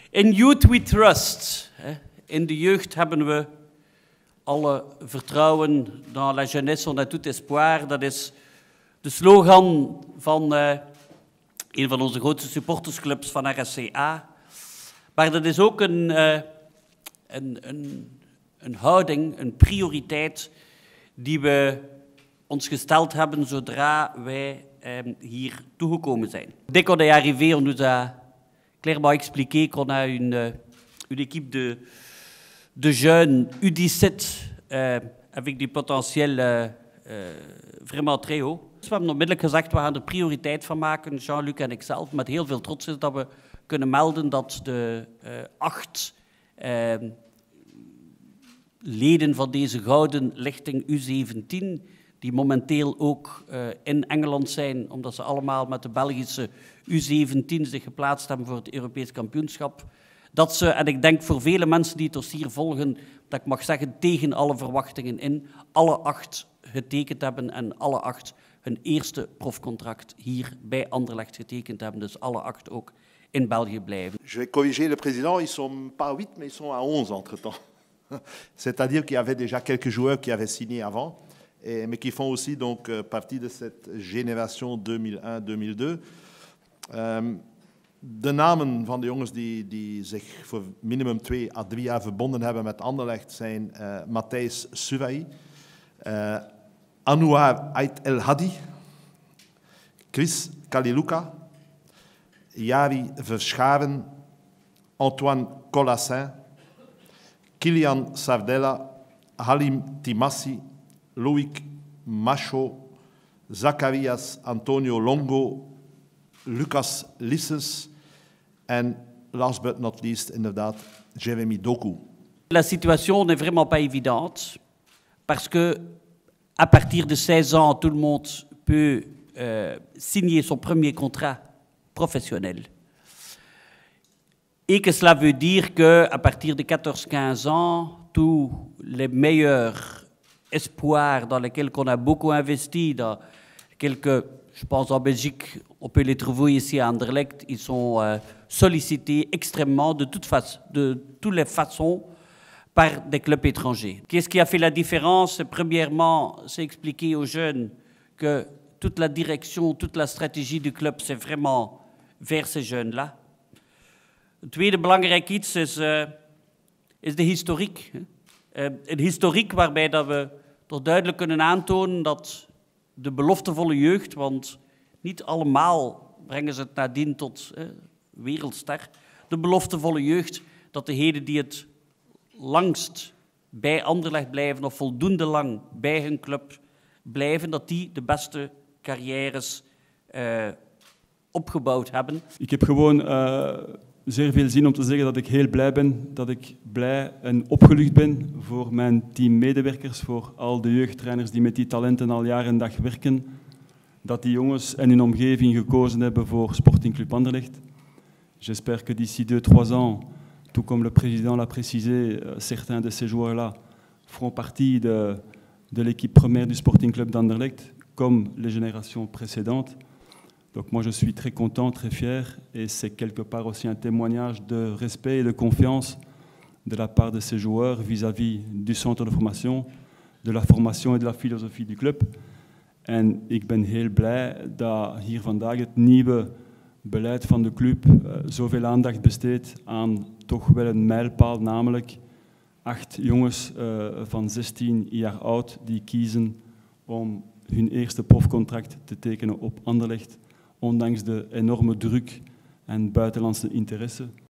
In Youth We Trust. In de jeugd hebben we alle vertrouwen dans la jeunesse, on a tout espoir. Dat is de slogan van een van onze grootste supportersclubs van RSCA. Maar dat is ook een houding, een prioriteit die we ons gesteld hebben zodra wij hier toegekomen zijn. Dès qu'on est arrivé, on nous a clairement expliqué qu'on a une équipe de jeunes U17 avec du potentiel vraiment très haut. Dus we hebben onmiddellijk gezegd, we gaan er prioriteit van maken, Jean-Luc en ikzelf, met heel veel trots is dat we kunnen melden dat de 8 leden van deze gouden lichting U17, die momenteel ook in Engeland zijn, omdat ze allemaal met de Belgische U17 zich geplaatst hebben voor het Europees kampioenschap, dat ze, en ik denk voor vele mensen die het dossier volgen, dat ik mag zeggen tegen alle verwachtingen in, alle 8 getekend hebben en alle 8 hun eerste profcontract hier bij Anderlecht getekend hebben. Dus alle 8 ook in België blijven. Je vais corriger le président, ils sont pas 8, mais ils sont à 11 entre-temps. C'est-à-dire qu'il y avait déjà quelques joueurs qui avaient signé avant, mais qui font aussi donc partie de cette génération 2001-2002. De namen van de jongens die zich voor minimum 2 à 3 jaar verbonden hebben met Anderlecht zijn Matthijs Suvaï, Anouar Ait El Hadi, Chris Kaliluka, Jari Verscharen, Antoine Collassin, Kilian Sardella, Halim Timassi, Loïc Macho, Zacharias Antonio Longo, Lucas Lisses en last but not least, inderdaad, Jérémy Doku. La situation n'est vraiment pas évidente parce que à partir de 16 ans, tout le monde peut signer son premier contrat professionnel. Et que cela veut dire qu'à partir de 14-15 ans, tous les meilleurs espoirs dans lesquels on a beaucoup investi, dans quelques, je pense en Belgique, on peut les trouver ici à Anderlecht, ils sont sollicités extrêmement de toutes les façons par des clubs étrangers. Qu'est-ce qui a fait la différence? Premièrement, c'est expliquer aux jeunes que toute la direction, toute la stratégie du club, c'est vraiment vers ces jeunes-là. Het tweede belangrijk iets is de historiek. Een historiek waarbij dat we toch duidelijk kunnen aantonen dat de beloftevolle jeugd, want niet allemaal brengen ze het nadien tot wereldster, de beloftevolle jeugd, dat degenen die het langst bij Anderlecht blijven of voldoende lang bij hun club blijven, dat die de beste carrières opgebouwd hebben. Ik heb gewoon zeer veel zin om te zeggen dat ik heel blij ben, dat ik blij en opgelucht ben voor mijn teammedewerkers, voor al de jeugdtrainers die met die talenten al jaar en dag werken, dat die jongens en hun omgeving gekozen hebben voor Sporting Club Anderlecht. J'espère que d'ici 2-3 ans, tout comme le président l'a précisé, certains de ces joueurs-là feront partie de l'équipe première du Sporting Club d'Anderlecht, comme les générations précédentes. Donc moi je suis très content, très fier, et c'est quelque part aussi un témoignage de respect et de confiance de la part de ces joueurs vis-à-vis du centre de formation, de la formation et de la philosophie du club. En ik ben heel blij dat hier vandaag het nieuwe beleid van de club zoveel aandacht besteedt aan toch wel een mijlpaal, namelijk 8 jongens van 16 jaar oud die kiezen om hun eerste profcontract te tekenen op Anderlecht, ondanks de enorme druk en buitenlandse interesse.